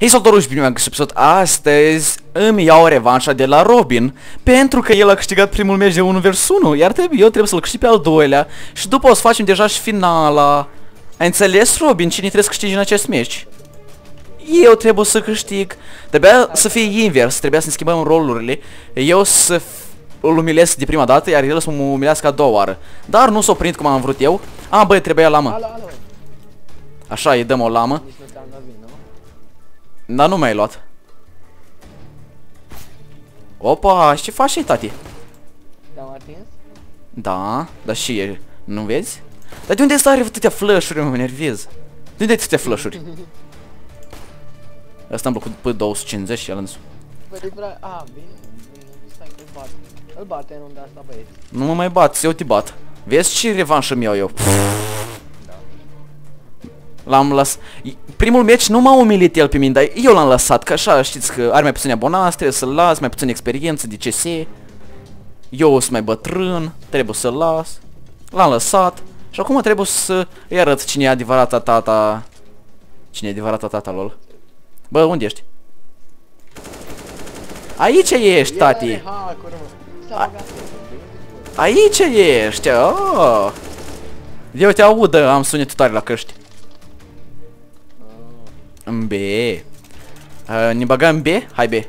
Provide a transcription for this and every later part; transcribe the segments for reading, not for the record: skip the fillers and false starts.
Hei, salutăruși, bine m-am găsit episod. Astăzi îmi iau revanșa de la Robin, pentru că el a câștigat primul meci de 1 vs 1, iar eu trebuie să-l câștig pe al doilea. Și după o să facem deja și finala. Ai înțeles, Robin, cine trebuie să câștigi în acest meci? Eu trebuie să câștig. Trebuia să fie invers, trebuia să ne schimbăm rolurile. Eu să îl umilesc de prima dată, iar el să mă umilească a doua oară. Dar nu s-o prind cum am vrut eu. A, băi, trebuia lamă. Așa, îi dăm o lamă. Dar nu mi-ai luat. Opa, ce faci ai, tati? Te-am atins? Da, dar și e, nu vezi? Dar de unde stai atâtea flash-uri, mă enervez? De unde ai atâtea flash-uri? Asta am blocat pe 250 și el însu. Păi vrea... A, bine, stai că îl bate. Îl bate în unda asta, băieți. Nu mă mai bat, eu te bat. Vezi ce revanșă mi iau eu? L-am lăsat. Primul meci nu m-a umilit el pe mine, dar eu l-am lăsat, că așa știți că are mai puține abonați, trebuie să-l las, mai puțină experiență de CS. Eu sunt mai bătrân, trebuie să-l las. L-am lăsat. Și acum trebuie să îi arăt cine e adevărata tata. Cine e adevărata tata lol. Bă, unde ești? Aici ești, tati. Aici ești. Oh. Eu te aud, am sunetul tare la căști. În B. Ne băgăm în B? Hai B.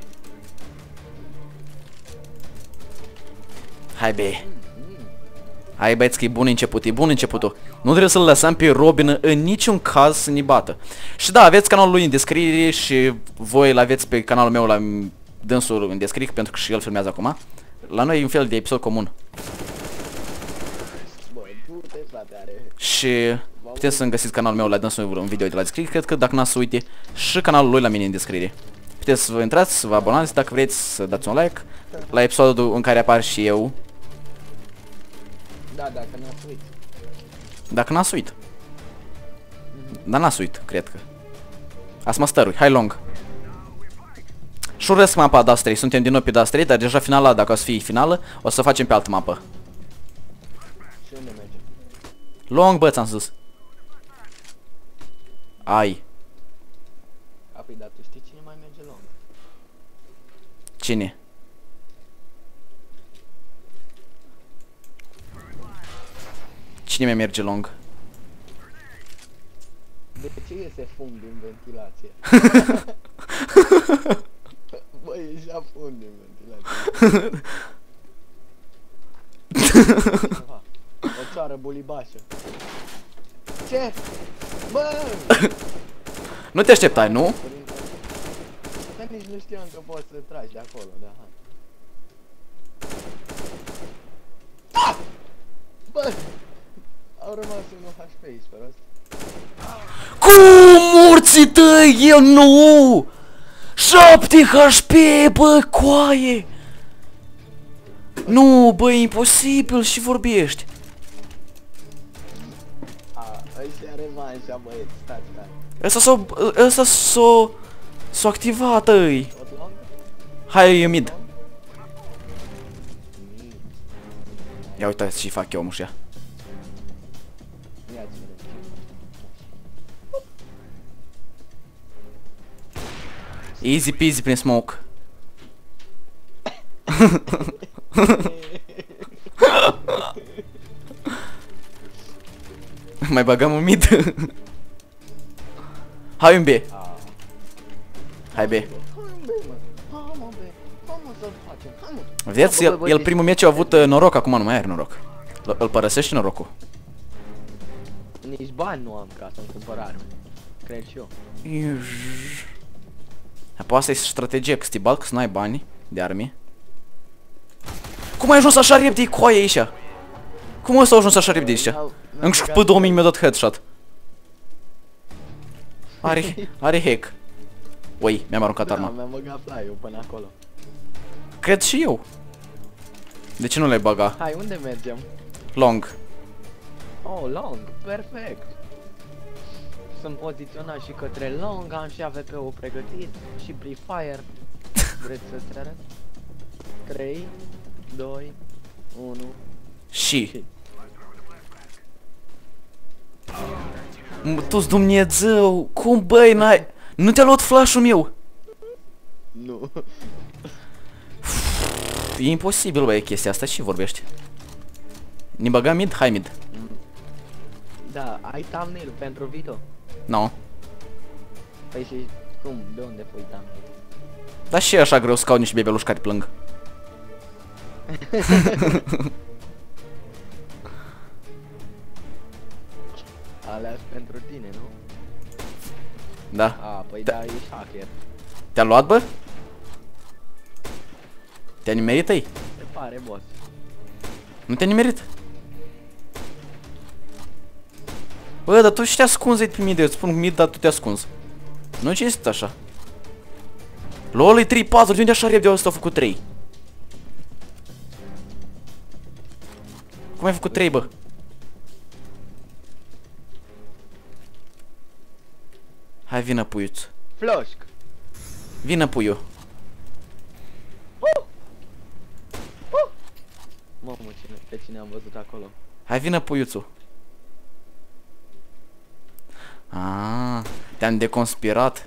Hai B. Hai băieți că e bun început, e bun începutul. Nu trebuie să-l lăsăm pe Robin în niciun caz să ne bată. Și da, aveți canalul lui în descriere și voi îl aveți pe canalul meu la dânsul în descriere, pentru că și el filmează acum. La noi e un fel de episod comun. Și puteți să-mi găsiți canalul meu la dânsul în video de la descriere, cred că dacă n-ați să uite, și canalul lui la mine în descriere. Puteți să vă intrați, să vă abonați, dacă vreți să dați un like la episodul în care apar și eu. Da, dacă n-ați uit. Dacă n-ați uit. Dar n-ați uit, cred că. Ați mă stărui, hai long. Și urăsc mapa Dust 3, suntem din nou pe Dust 3, dar deja finala, dacă o să fie finală, o să facem pe altă mapă. Și unde mergem? Long, bă, ți-am zis. Ai. Apoi, dar tu știi cine mai merge long? Cine? Cine mai merge long? De ce iese fum din ventilație? Băi, ieșea fum din ventilație. O țoară bulibașă. Ce? Bă! Nu te așteptai, nu? Dar nici nu știam că poți să tragi de acolo, da, hai. Ah! Bă! Au rămas un HP aici, pe rost. Cum morții tăi? El nu! 7 HP, bă, coaie! Nu, bă, e imposibil și vorbești. A, ăștia revanșa, băieți, stați. Ăsta s-o activat, tăi. Tot long? Hai, e mid. Ia uitați ce fac eu, mușia. Easy peasy prin smoke. Mai băgăm un mid. Hai un B. Hai B. Vedeți, el primul meci a avut noroc, acum nu mai are noroc. Îl părăsește norocul. Nici bani nu am ca să-mi cumpăr arme. Cred și eu. Apoi asta e strategie, că stibal, că să n-ai bani de arme. Cum ai ajuns așa repede, coaie aici? Cum ăsta a ajuns așa repede aici? Încă și pe 2000 mi-a dat headshot. Are hack. Ui, mi-am aruncat arma. Mi-am băgat fly-ul până acolo. Cred și eu. De ce nu le-ai băga? Hai, unde mergem? Long. Oh, long, perfect. Sunt poziționat și către long, am și AVP-ul pregătit și pre-fire. Vreți să-ți arăt? 3, 2, 1. Și Tu-s Dumnezeu, cum băi, n-ai... Nu te-a luat flash-ul meu! Nu. E imposibil, băi, chestia asta. Ce vorbești? Ne băga mid? Hai mid. Da, ai thumbnail pentru video? No. Păi și cum? De unde pui thumbnail? Dar și e așa greu să caut niște bebeluși care plâng. Aleas pentru tine, nu? Da. A, păi da, ești hacker. Te-a luat, bă? Te-a nimerit ei? Te pare, boss. Nu te-a nimerit? Bă, dar tu și te ascunzi pe mid, eu îți spun mid, dar tu te ascunzi. Nu ce este așa? LOL e 3-4, de unde așa repede ăsta a făcut 3? Cum ai făcut 3, bă? Hai, vină puiuț. Floșc! Vină puiu. Mamă, pe cine am văzut acolo? Hai, vină puiuțul. Ah, te-am deconspirat.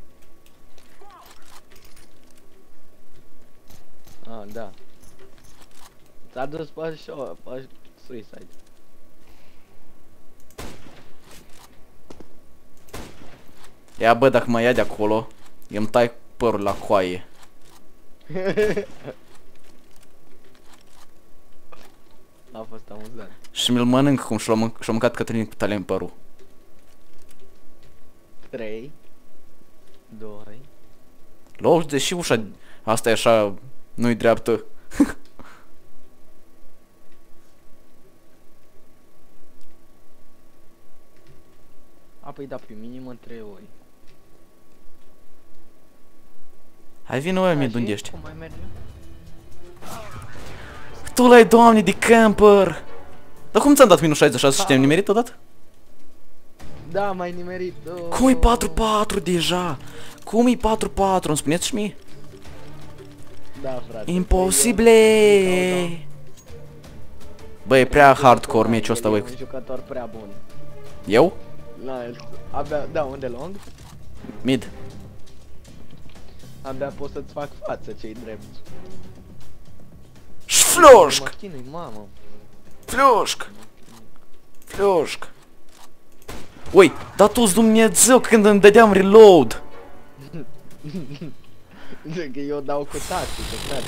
Ah, da. S-a dus pe show, pe suicide. Ia, bă, dacă mă ia de acolo, îmi tai părul la coaie. A fost amuzant. Și mi-l mănânc cum și-l-a mâncat Cătălin cu tale în părul. 3 2 LOL, deși ușa asta e așa, nu-i dreaptă. A, păi da, pe minimă 3 ori. Hai, vină, bă, mid, și unde ești? cum mai merge? Tu l-ai, doamne, de camper! Dar cum ți-am dat minus 66 și te-am nimerit odată? Da, mai nimerit. Cum e 4-4 deja? Cum e 4-4? Îmi spuneți și mie? Da, frate. Imposibile! Bă, e prea hardcore meciul ăsta, băi. băi. E un jucător prea bun. Eu? La el, abia, da, unde long? Mid. Abia pot să-ți fac față, ce-i drept. Șfloșc! Mă chinui, mamă. Flușc! Flușc! Ui, dar tu-ți Dumnezeu când îmi dădeam reload! Zic că eu dau cu tactică, frate.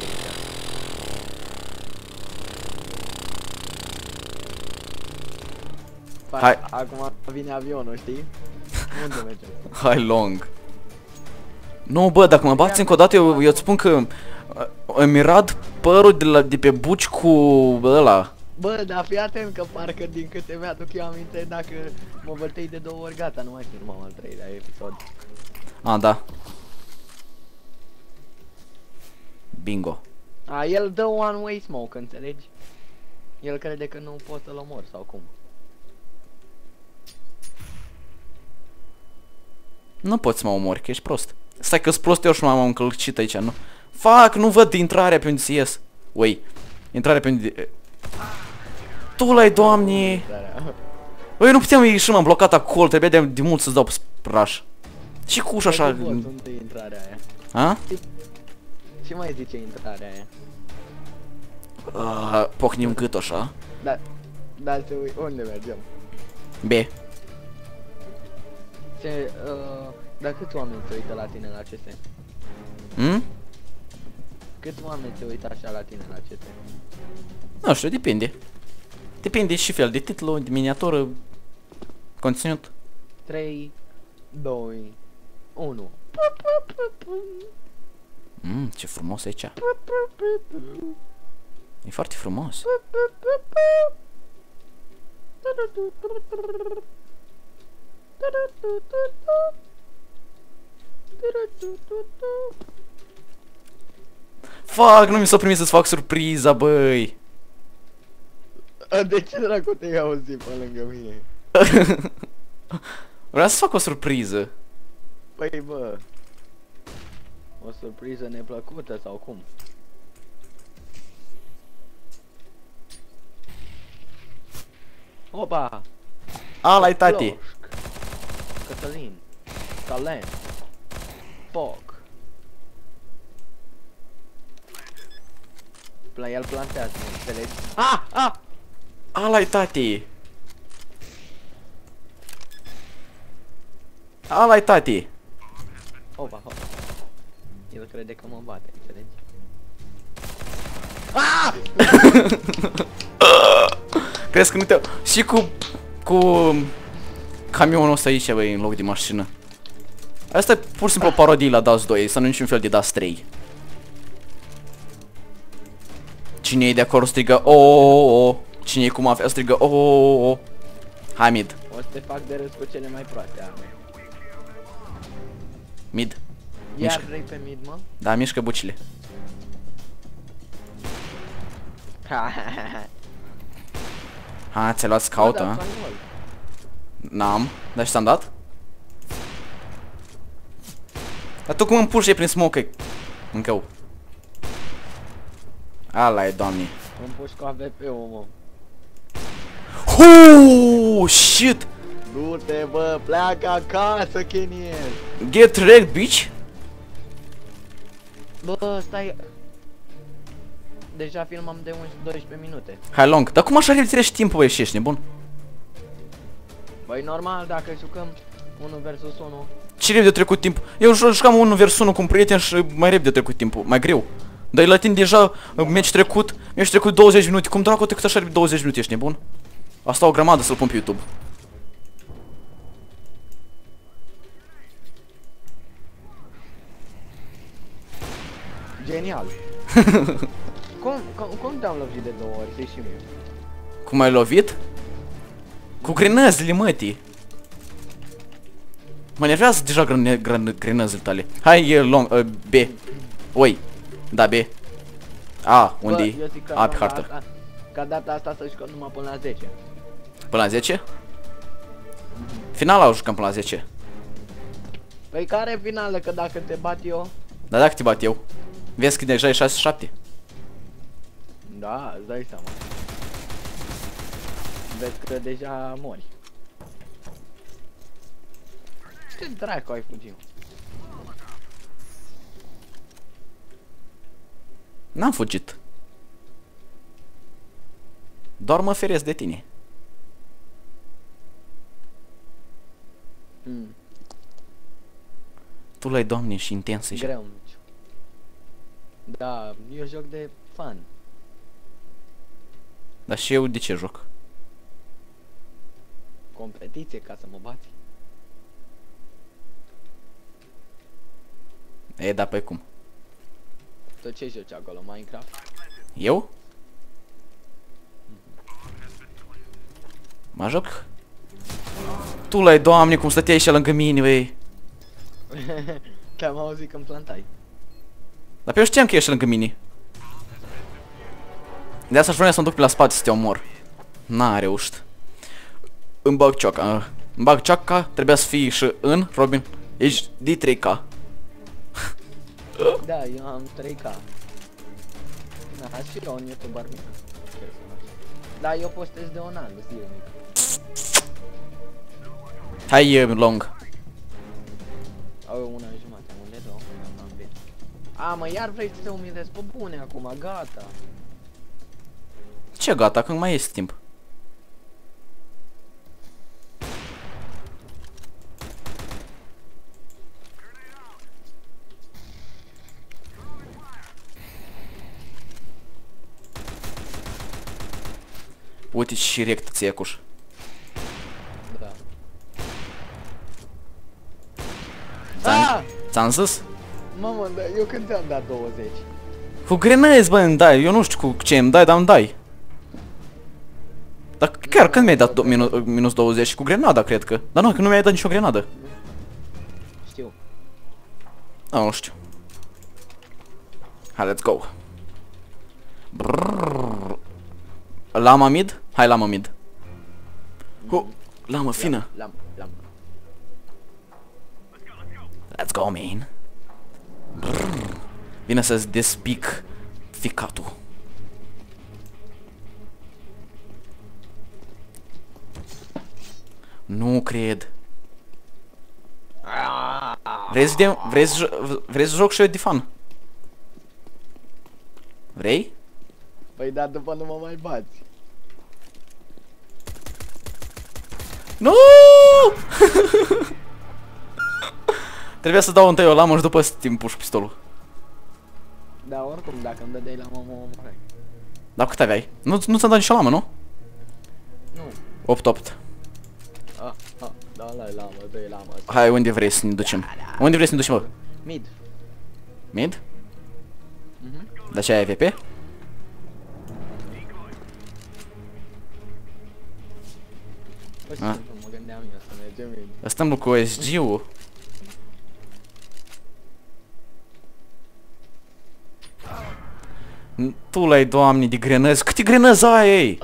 Hai. Acum vine avionul, știi? Unde mergem? Hai long. Nu, bă, dacă mă bați încă o dată, eu îți spun că îmi rad părul de pe buci cu ăla. Bă, dar fii atent că parcă din câte mi-aduc eu aminte, dacă mă văltei de 2 ori, gata, nu mai filmăm al 3-lea episod. A, da. Bingo. A, el dă one-way smoke, înțelegi? El crede că nu pot să-l omor, sau cum? Nu poți să mă omori, că ești prost. Stai că-s prost eu și m-am încălcit aici, nu? Fac, nu văd intrarea pe unde să ies. Ui, intrarea pe unde... Tu l-ai, doamne! Băi, nu puteam ieși, m-am blocat acolo, trebuia de mult să-ți dau pe spraș. Și cu ușa așa... Unde e intrarea aia? A? Ce mai zice intrarea aia? Pocnim gât așa. Da, se ui, unde mergem? B. Ce, dar câți oameni se uită la tine la CS? Câți oameni se uită așa la tine la CS? Nu știu, depinde. Depinde și fel de titlu, de miniatură, conținut. 3, 2, 1. Ce frumos e aici. E foarte frumos. Fuck, nu mi s-a primit să-ți fac surpriza, băi. De ce dracu te-ai auzit pe lângă mine? Vreau să fac o surpriză. Păi bă, o surpriză neplăcută sau cum? Opa! Ala-i tati. Cătălin, talent. foc. El plantează, înțelegi? Ah! Ala-i tati. Ala-i tati. Opa. El crede că mă bate, înțelegi? Crezi că nu te... Și cu camionul ăsta aici, băi, în loc de mașină. Asta e pur și simplu o parodie la Dust 2, să nu niciun fel de Dust 3. Cine e de acolo strigă o. Cine e cu mafia strigă o. Hai mid. O să te fac de râs cu cele mai proaste arme. Mid. Iar vrei pe mid, mă? Da, mișcă bucile. Ha, ți-ai luat scout, a? N-am. Dar și ți-am dat? Dar tu cum îmi puși prin smoke? Încă. Ala e, doamne. Îmi puși cu AVP-ul, mă. Shit! Du-te, bă, pleacă acasă, Kenier. Get wrecked, bitch! Bă, stai. Deja filmam de 12 minute. Hai long. Dar cum așa reținești timpul, băi, și ești nebun? Băi, normal, dacă jucăm 1 versus 1. Ce repede a trecut timp? Eu jucam 1 vs 1 cu un prieten și mai repede a trecut timpul, mai greu. Dar la tine deja meci trecut 20 minute. Cum dracu a trecut așa repede 20 minute, ești nebun? Asta o grămadă să-l pun pe YouTube. Genial. Cum te-am lovit de 2 ori? Știi și mie. Cum ai lovit? Cu grenăzile, mătii. Mă nervează deja grenăzile tale. Hai, e long, B. Oi. Da, B. A, unde-i? A, pe hartă. Ca data asta să jucăm numai până la 10. Până la 10? Finala o jucăm până la 10. Păi care finală? Că dacă te bat eu... Dar dacă te bat eu? Vezi că deja e 6-7. Da, îți dai seama. Vezi că deja mori. Ce dracu ai fugit? N-am fugit. Doar mă feresc de tine. Tu l-ai, doamne, și intens așa. Greu. Da, eu joc de fan. Dar și eu de ce joc? Competiție ca să mă bați. E, da, pe cum? Tot ce joci acolo, Minecraft? Eu? Mă joc? Tu l-ai, doamne, cum stăteai și lângă mine, băi. Te-am auzit când plantai. Dar pe eu știam că ești lângă mine. De asta aș vrea să mă duc pe la spate să te omor. N-a reușit. Îmi bag cioaca. Îmi bag cioaca, trebuia să fii și în, Robin. Ești de 3K. Da, eu am 3K. Da, și eu un youtuber mic. Da, eu postez de un an, zilnic. Hai, long. Au eu 1 ani jumate, am unde două, am bine. A, mă, iar vrei să te umilezi pe bune acum, gata. Ce gata, când mai este timp? Uite și rect ți-ecuș. Da. Ah! Ți-am zis? Mamă, da, eu când ți-am dat 20? Cu grenezi, bă, îmi dai. Eu nu știu cu ce îmi dai, dar îmi dai. Dar chiar când mi-ai dat minus 20? Cu grenada, cred că. Dar nu, că nu mi-ai dat nicio grenadă. Știu. Da, nu știu. Hai, let's go. Brrrr. Lama mid? Hai, lama mid. Lama fină. Lam. Let's go, man. Brrr. Vine să-ți despic ficatul. Nu cred. Vrei să joc și eu de fan? Vrei? Păi da, după nu mă mai bați. Nu! Trebuia să dau întâi o lamă și după să îmi puși pistolul. Da, oricum, dacă îmi dădeai la mă omorai. Dar cât aveai? Nu ți-am dat nicio lamă, nu? Nu. 8-8. Da, lamă, dă-i lamă. Hai, unde vrei să ne ducem? Unde vrei să ne ducem, bă? Mid. Mid? Mhm. Dar ce ai AVP? Păi Ah. simplu, mă gândeam eu să mergem mid. Stăm cu SG-ul. Tu l-ai, doamne, de grenăzi. Câte grenăzi ai, ei?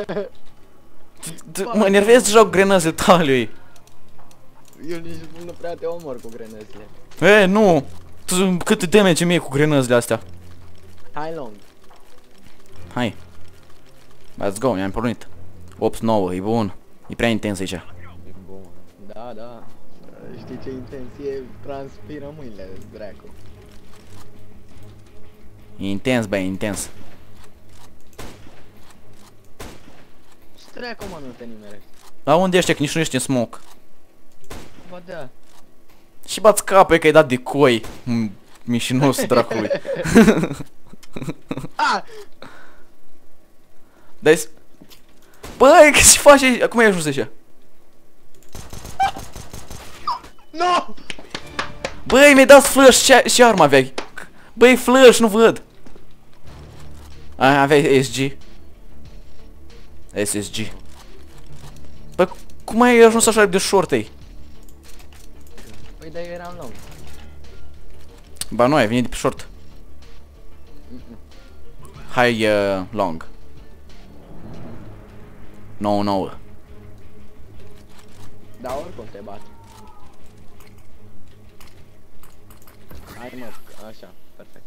Mă enervez să joc grenăzile tale, ei. Eu nici nu prea te omor cu grenăzile. E, nu. Cât damage mie cu grenăzile astea. Hai long. Hai. Let's go, mi-am pornit. 8-9, e bun. E prea intens aici. E bun. Da, da. Știi ce intensie transpiră mâinile, dracu. E intens, băi, intens. Ce dracu, mă, nu te nimerești? La unde ești, că nici nu ești în smoke? Bă, da. Și bați capul că ai dat de coi. Mișinos dracului. Ah! Dai. Băi, că ce faci aici? Cum ai ajuns aici? No! Băi, mi-ai dat flash și arma aveai. Băi, flash, nu văd. Aveai SG. SSG. Băi, cum ai ajuns așa de short, ei? Păi da, eu eram long. Ba nu, ai venit de pe short. Hai long. 9-9. Da, oricum te bat. Hai mă, așa, perfect.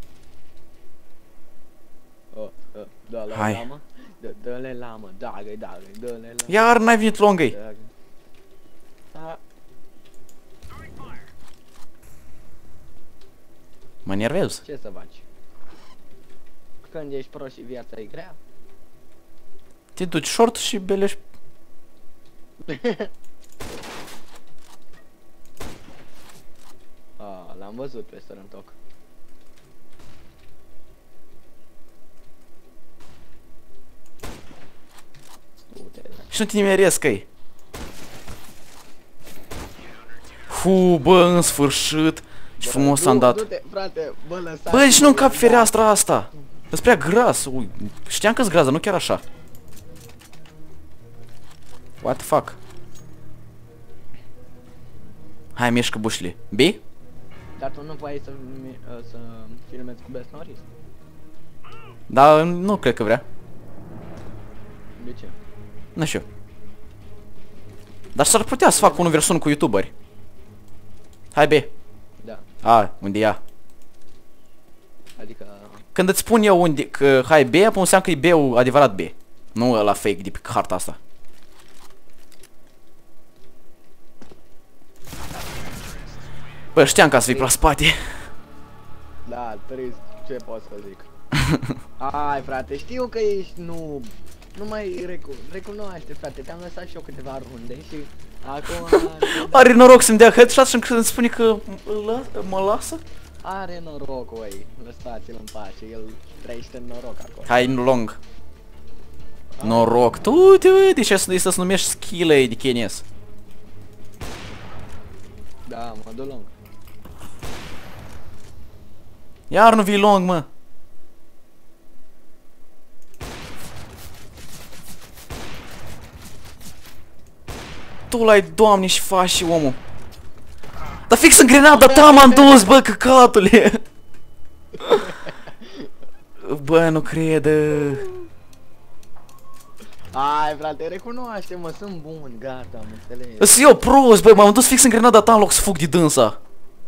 Dă-le Hai. lamă. Dă-le lamă, dă-le, dă-le lamă. Iar n-ai venit long, ei. Da, Mă enervez. ce să faci? Când ești pro și viața e grea? Te duci short și belești. L-am văzut pe Sărântoc. Și nu te nimeresc, ei. Bă, în sfârșit. Ce frumos am dat. Du-te, frate, bă, lăsați. Bă, deci nu încap fereastra asta. Îți prea gras. Ui, știam că-s gras, dar nu chiar așa. What the fuck? Hai, mișcă bușile. B? Dar tu nu vrei să filmezi cu Best Norris? Dar nu cred că vrea. De ce? Nu știu. Dar s-ar putea să fac 1 vs 1 cu youtuberi. Hai B. Da, Unde e ea? adică... Când îți spun eu unde, că hai B, apoi înseamnă că e B-ul adevărat B. Nu ăla fake de pe harta asta. Bă, știam că să fii la spate. Da, trist, ce pot să zic? Ai, frate, știu că ești noob. Nu mai recunoaște, frate, te-am lăsat și eu câteva runde și acum... Are noroc să-mi dea headshot și când îmi spune că mă lasă? Are noroc, oi, lăsați-l în pace, el trăiește în noroc acolo. Hai în long. Noroc. Tu uite ce să se numești skill-ul de KNS. Da, mă duc long. Iar nu vii long, mă. Tu l-ai, doamne, și faci și omul. Dar fix în grenada ta m-am dus, bă, căcatule. Bă, nu cred. Ai, frate, recunoaște-mă, sunt bun, gata, am înțeles. Îs eu prost, bă, m-am dus fix în grenada ta în loc să fug de dânsa.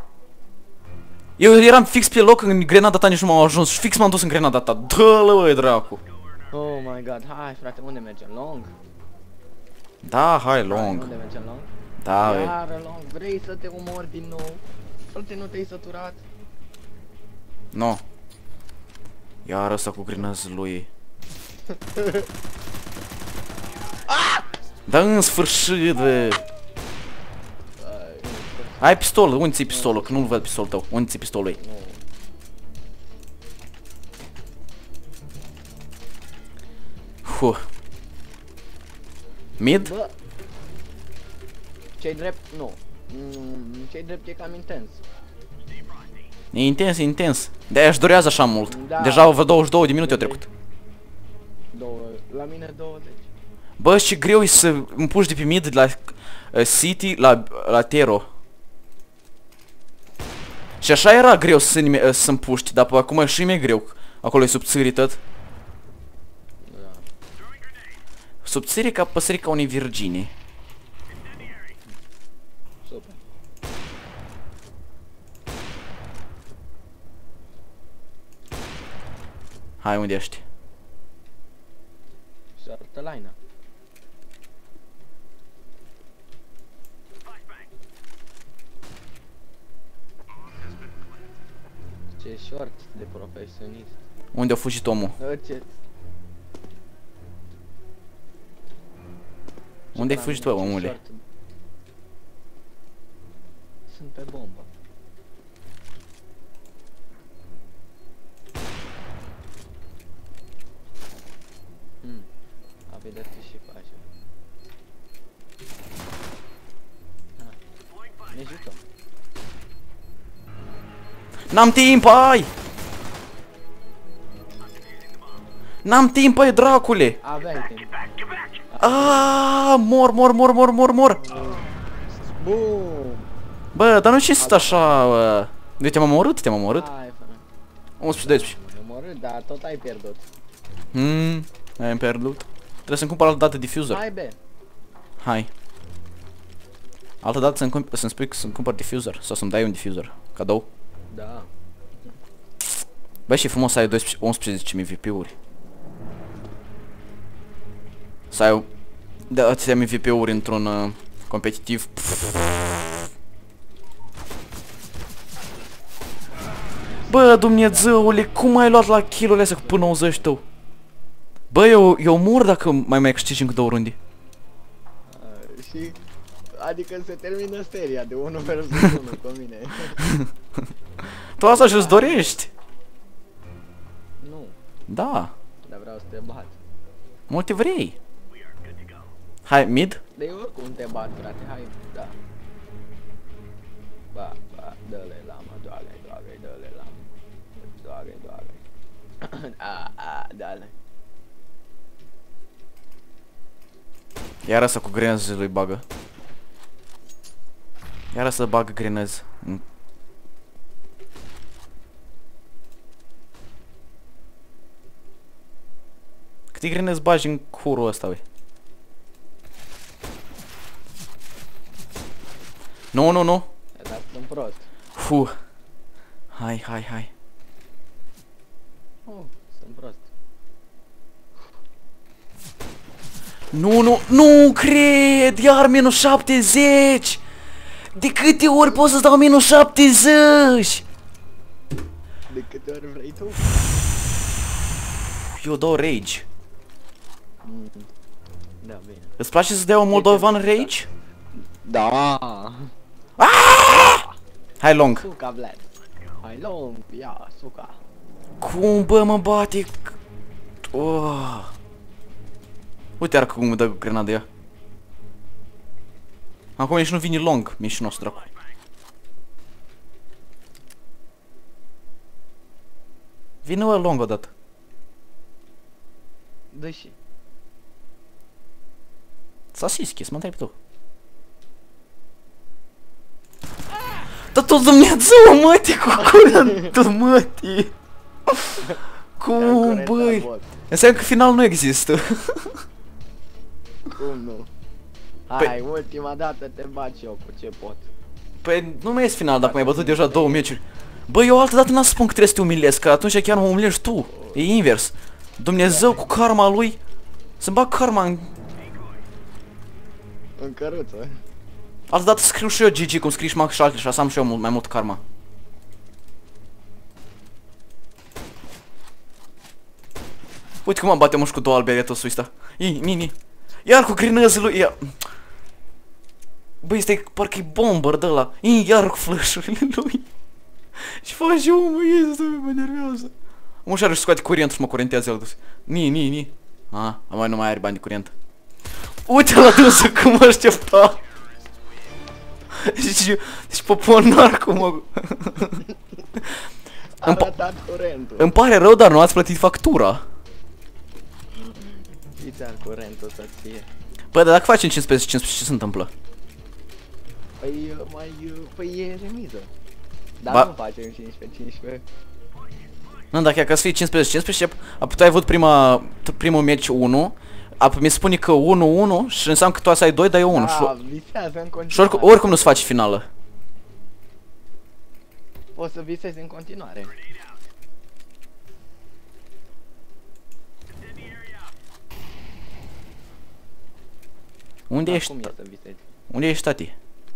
Eu eram fix pe loc în grenada ta, nici nu m-am ajuns și fix m-am dus în grenada ta. Dă-l, băi, dracu. Oh my god, hai, frate, unde mergem? Long? Da, hai long. Unde mergem long? Da, băi. Iară long, vrei să te omori din nou? Frate, nu te-ai săturat? No. Iar ăsta cu grenaz lui. Da în sfârșit, bă. Ai pistol, unde ți-i pistolul? Că nu-l văd pistolul tău. Unde ți-i pistolul ei? Mid? Bă. Ce-i drept? Nu. Ce-i drept e cam intens. E intens, e intens. De-aia își durează așa mult. Da. Deja vreo 22 de minute au trecut. La mine 20. Bă, ce greu e să împuși de pe mid de la City la Tero. Și așa era greu să împuști, dar acum e și mai greu. Acolo e subțiri tot. Da. Subțiri ca păsări ca unei virgini. Super. Hai, unde ești? Soartă line-a. Ce short de profesionist. Unde a fugit omul? Ce? Unde ai fugit tu, omule? Sunt pe bombă. A vedea ce și face. Ne jucăm. N-am timp, ai! N-am timp, ai, dracule! Aveai timp. Aaaa, mor. Boom! Bă, dar nu ce sunt așa, bă. De te-am omorât? Te-am omorât? Hai, fă. 11-12. M-am omorât, dar tot ai pierdut. Ai pierdut. Trebuie să-mi cumpăr altă dată diffuser. Hai, be. Hai. Altă dată să-mi spui că să-mi cumpăr diffuser. Sau să-mi dai un diffuser. Cadou. Da. Băi, și frumos să ai 11 MVP-uri. Să ai atâtea MVP-uri într-un competitiv. Bă, Dumnezeule, cum ai luat la kill-urile astea cu până 90 tău? Bă, eu mor dacă mai câștigi încă 2 runde. Și... Adică se termină seria de 1 versus 1 cu mine. Tu asta și-ți dorești? Nu, Da. dar vreau să te bat. Multe vrei. Hai, mid? De eu oricum te bat, frate, hai, da. Ba, dă-le lama, doare, dă-le lama. Doare. Dă-le. Iar asta cu grenaz lui bagă. Iar asta bagă grenaz. Câte grenaz bagi în curul ăsta, ui? Nu. Dar sunt prost. Hai. Sunt prost. Nu cred! Iar minus 70! De câte ori poți să-ți dau minus 70? De câte ori vrei tu? Eu dau rage. Da, bine. Îți place să dau un moldovan rage? Da. Hai long. Suca, Vlad. Hai long, ia, suca. Cum, bă, mă bate? Uite iar cum îmi dă grenada ea. Acum nici nu vine long, mișinos dracu. Vine ăla long odată. Dă și. S-a sischi, mă întrebi tu. Da tot Dumnezeu, mătii, cu curentul, mătii. Cum, băi? Înseamnă că final nu există. Cum nu? Hai, ultima dată te bat eu cu ce pot. Păi nu mai este final dacă m-ai bătut deja 2 meciuri. Băi, eu altă dată n-am spun că trebuie să te umilezi, că atunci chiar mă umilești tu. E invers. Dumnezeu cu karma lui. Să-mi bag karma în... În căruță. Altă dată scriu și eu GG cum scrii și Max și alte și așa am și eu mai mult karma. Uite cum am bate moș cu două alberetos ăsta. Ni. Iar cu grinăzul lui. Ia. Băi, este parcă-i bomber de ăla. Iar cu flash-urile lui. Și face omul, este, mă nervează. Mă și are-și scoate curentul și mă curentează el. Ni. Mai nu mai are bani de curent. Uite la dânsul cum mă aștepta. Și poponar cum mă... Îmi pare rău, dar nu ați plătit factura. Fiți-ar curentul să fie. Bă, dar dacă facem 15 ce se întâmplă? Păi e remiză. Dar nu facem 15-15. Nu, dacă ca să fie 15-15, apoi tu ai avut primul match 1, apoi mi spune că 1-1 și înseamnă că tu să ai 2, dar e 1. Da, visează în continuare. Și oricum nu se face finală. Poți să visezi în continuare. Unde ești? Cum e să visezi? Unde ești, tati?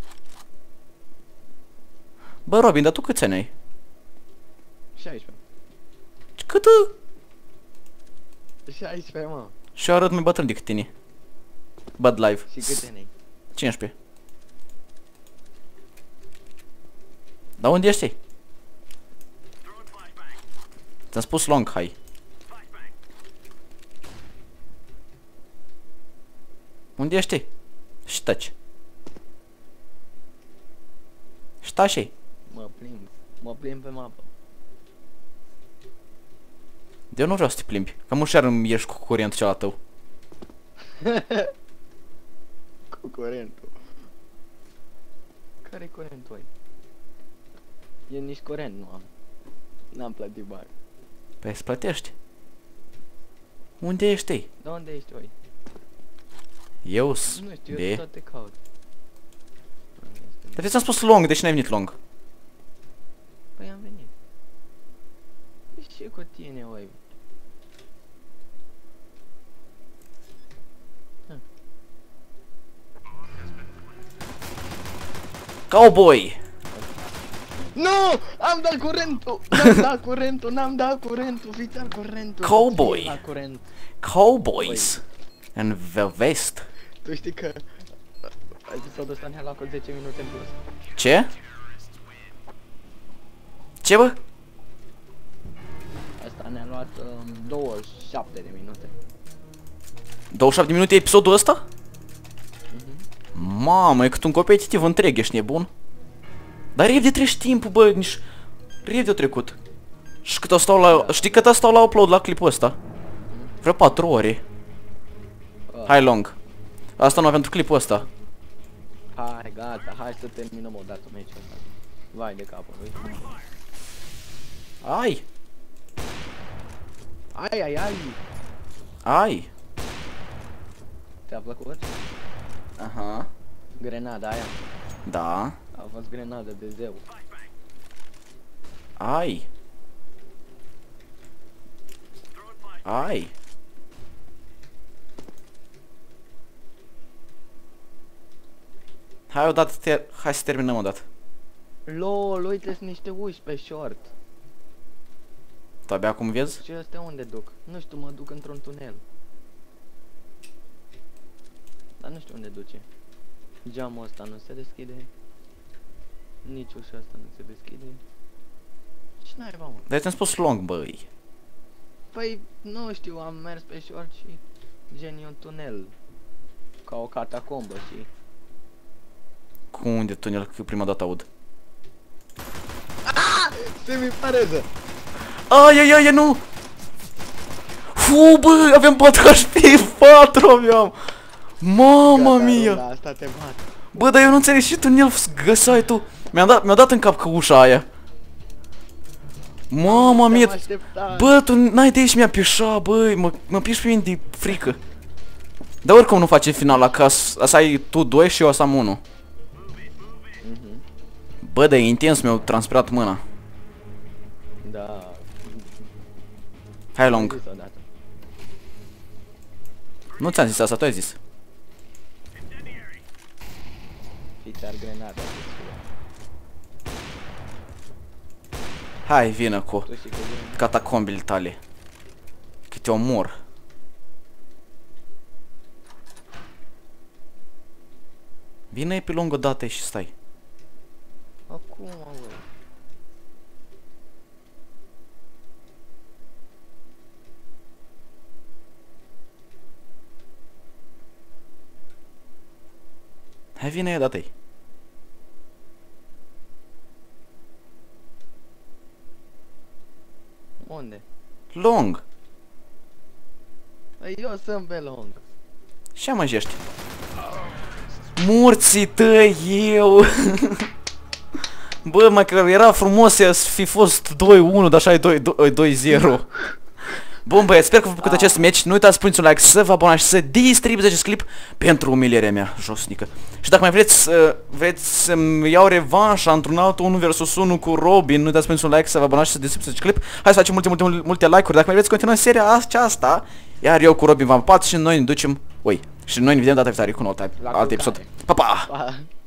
Bă, Robin, dar tu câți ani ai? 16. Cât? 16, mă. Și eu arăt mai bătrân decât tine. Bad live. Și câte ani ai? 15. Dar unde ești? Ți-am spus long, hai. Unde ești? Și taci. Și taci. Mă plimb pe mapă. Eu nu vreau să te plimbi, că mușear îmi ieși cu curentul cel tău. Cu curentul. Care-i curentul ai? Eu nici curent nu am. N-am plătit bani. Păi îți plătești. Unde ești? De unde ești, oi? Eu-s Nu știu, B. eu tot te caut. Dar ți-am spus long, deci n-ai venit long. Păi am venit. Și cu tine, oi. Cowboy! Nu! Am dat curentul! N-am dat curentul, fiți-ar curentul! Cowboy! La curent. Cowboys! În vest. Tu știi că episodul ăsta ne-a luat cu 10 minute în plus. Ce? Ce, bă? Asta ne-a luat 27 de minute. 27 de minute episodul ăsta? Mamă, e cât un competitiv întreg, ești nebun? Dar repede treci timpul, bă, nici... Repede a trecut. Și cât stau la... Știi cât stau la upload la clipul ăsta? Vreo 4 ore. Hai long. Asta numai pentru clipul ăsta. Hai, gata, hai să terminăm odată meciul ăsta. Vai de capul lui. Ai! Ai! Ți-a plăcut? Aha. Grenada aia. Da. A fost grenada de zeu. Ai. Hai odată, hai să terminăm odată. LOL, uite-s niște uși pe short. Tu abia acum vezi? Și astea unde duc? Nu știu, mă duc într-un tunel. Dar nu știu unde duce. Geamul ăsta nu se deschide. Nici ușa asta nu se deschide. Și naiba, mă. Dar ți-am spus long, băi. Păi, nu știu, am mers pe short și gen e un tunel. Ca o catacombă și... Cu unde tunel, că prima dată aud? Semi-pareză! Ai, nu! Fu, bă, avem 4 HP, 4 aveam! Mama mia! Da, asta te bat. Bă, dar eu nu înțeleg și tunel găsai tu. Mi-a dat în cap că ușa aia. Mama mia! Bă, tu n-ai de aici mi-a pișat, băi, mă piși pe mine de frică. Dar oricum nu face finala, că asta ai tu 2 și eu asta am 1. Bă, de intens mi-au transpirat mâna. Da. Hai long. Nu ți-am zis asta, tu ai zis. Uite, ar grenada. Hai, vină cu Tu și cu grenada. catacombile tale. Că te omor. Vine pe lângă dată și stai. Acum, bă. Hai, vine dată-i. Unde? Long. Eu sunt pe lung. Și mă ești. Murții tăi, eu. Bă, mă, că era frumos să fi fost 2-1, dar așa e 2-0. Bun, băieți, sper că v-a plăcut acest match. Nu uitați să puneți un like, să vă abonați și să distribuiți acest clip pentru umilierea mea josnică. Și dacă mai vreți să-mi iau revanșa într-un alt 1 vs 1 cu Robin, nu uitați să puneți un like, să vă abonați și să distribuiți acest clip. Hai să facem multe like-uri. Dacă mai vreți continua seria aceasta, iar eu cu Robin v-am papat și noi ne ducem... Și noi ne vedem data viitoare cu un alt episod. Pa, pa! Pa.